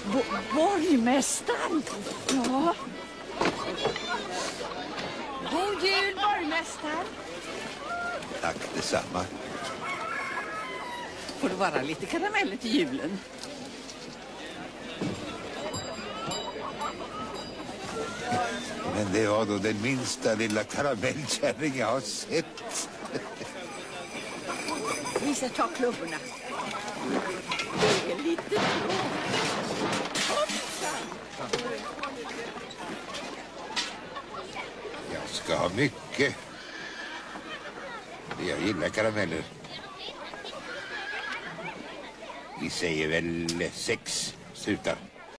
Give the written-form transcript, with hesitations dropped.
Borgmästaren? Ja. God jul, borgmästaren. Tack detsamma. Får det vara lite karameller till julen? Men det var då den minsta lilla karamellkärring jag har sett. Vi ska ta klubborna. Det är lite tråkigt. Jag ska ha mycket. Jag gillar karameller. Vi säger väl 6 slutar.